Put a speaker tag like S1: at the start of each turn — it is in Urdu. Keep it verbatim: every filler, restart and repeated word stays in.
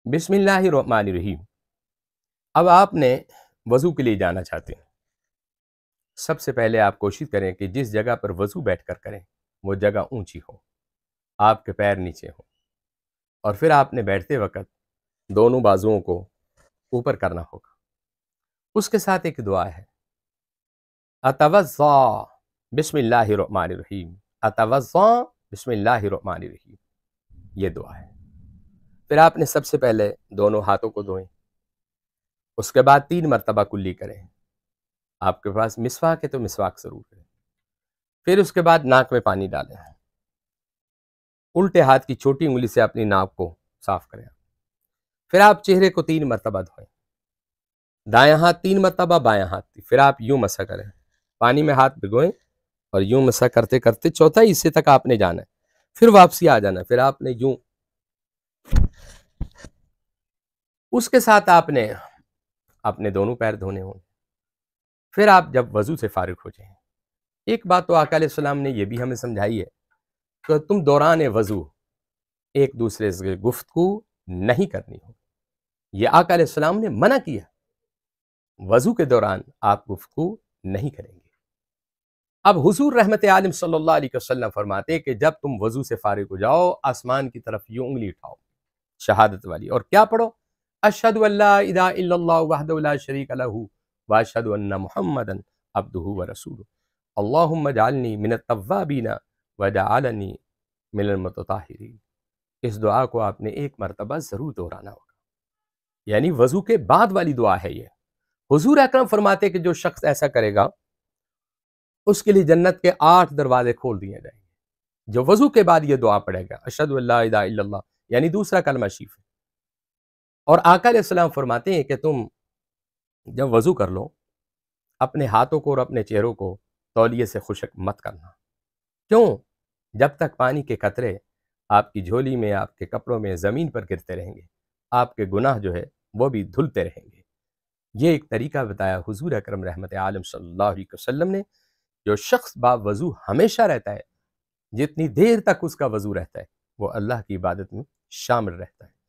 S1: بسم اللہ الرحمن الرحیم۔ اب آپ نے وضو کے لیے جانا چاہتے ہیں، سب سے پہلے آپ کوشش کریں کہ جس جگہ پر وضو بیٹھ کر کریں وہ جگہ اونچی ہو، آپ کے پیر نیچے ہوں، اور پھر آپ نے بیٹھتے وقت دونوں بازوؤں کو اوپر کرنا ہوگا۔ اس کے ساتھ ایک دعا ہے، اتوضا بسم اللہ الرحمن الرحیم، اتوضا بسم اللہ الرحمن الرحیم، یہ دعا ہے۔ پھر آپ نے سب سے پہلے دونوں ہاتھوں کو دھوئیں، اس کے بعد تین مرتبہ کلی کریں۔ آپ کے پاس مسواک ہے تو مسواک ضرور کریں۔ پھر اس کے بعد ناک میں پانی ڈالیں، الٹے ہاتھ کی چھوٹی انگلی سے اپنی ناک کو صاف کریں۔ پھر آپ چہرے کو تین مرتبہ دھوئیں، دایاں ہاتھ تین مرتبہ، بایاں ہاتھ تین۔ پھر آپ یوں مسح کریں، پانی میں ہاتھ بھگوئیں اور یوں مسح کرتے کرتے چوتھائی حصے تک آپ نے جانا ہے، پھر واپسی آ جانا ہے۔ پھر آپ نے یوں، اس کے ساتھ آپ نے اپنے دونوں پیر دھونے ہوں۔ پھر آپ جب وضو سے فارغ ہو جائیں، ایک بات تو آقا علیہ السلام نے یہ بھی ہمیں سمجھائی ہے کہ تم دوران وضو ایک دوسرے سے گفتگو نہیں کرنی ہو، یہ آقا علیہ السلام نے منع کیا، وضو کے دوران آپ گفتگو نہیں کریں گے۔ اب حضور رحمت عالم صلی اللہ علیہ وسلم فرماتے کہ جب تم وضو سے فارغ ہو جاؤ، آسمان کی طرف یوں انگلی اٹھاؤ شہادت والی، اور کیا پڑھو؟ اشہد ان لا الہ الا اللہ وحدہ لا شریک لہ واشہد ان محمدا عبدہ ورسولہ اللہم اجعلنی من التوابین وجعلنی من المتطہرین۔ اس دعا کو آپ نے ایک مرتبہ ضرور دہرانا ہوگا، یعنی وضو کے بعد والی دعا ہے یہ۔ حضور اکرم فرماتے کہ جو شخص ایسا کرے گا اس کے لیے جنت کے آٹھ دروازے کھول دیے جائیں گے۔ جو وضو کے بعد یہ دعا پڑھے گا، اشہد ان لا الہ الا اللہ، یعنی دوسرا کلمہ شریف ہے۔ اور آقا علیہ السلام فرماتے ہیں کہ تم جب وضو کر لو، اپنے ہاتھوں کو اور اپنے چہروں کو تولیے سے خشک مت کرنا۔ کیوں؟ جب تک پانی کے قطرے آپ کی جھولی میں، آپ کے کپڑوں میں، زمین پر گرتے رہیں گے، آپ کے گناہ جو ہے وہ بھی دھلتے رہیں گے۔ یہ ایک طریقہ بتایا حضور اکرم رحمت عالم صلی اللہ علیہ وسلم نے۔ جو شخص با وضو ہمیشہ رہتا ہے، جتنی دیر تک اس کا وضو رہتا ہے، وہ اللہ کی عبادت میں شامل رہتا ہے۔